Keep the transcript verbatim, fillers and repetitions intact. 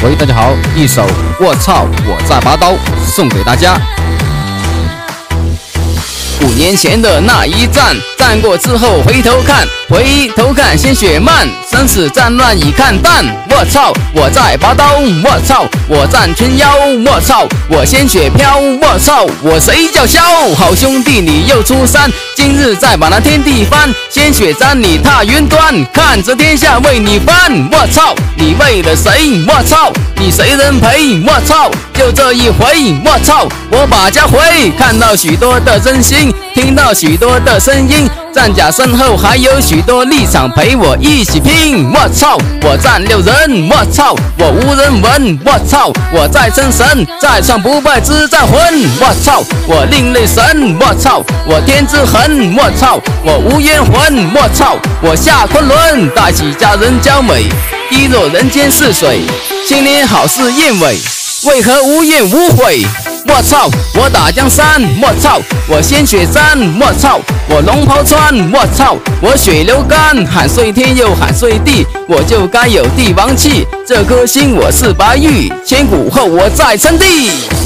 喂，大家好，一首我操我在拔刀送给大家。五年前的那一战，战过之后回头看，回头看鲜血漫，生死战乱已看淡。我操，我在拔刀，我操，我战群妖，我操，我鲜血飘，我操，我谁叫嚣？好兄弟你又出山，今日再把那天地翻，鲜血沾你踏云端，看着天下为你翻。我操，你为了谁？我操，你谁人陪？我操，就这一回，我操，我把家回，看到许多的真心，听到许多的声音，战甲身后还有许多立场陪我一起拼。我操，我战六人，我操，我无人闻，我操，我再称神，再创不败之战魂。我操，我另类神，我操，我天之痕，我操，我无冤魂，我操，我下昆仑，带起佳人娇美，滴落人间是水，青年好似燕尾，为何无怨无悔？我操，我打江山，我操，我鲜血沾，我操，我龙袍穿，我操，我血流干，喊碎天又喊碎地，我就该有帝王气，这颗心我是白玉，千古后我再称帝。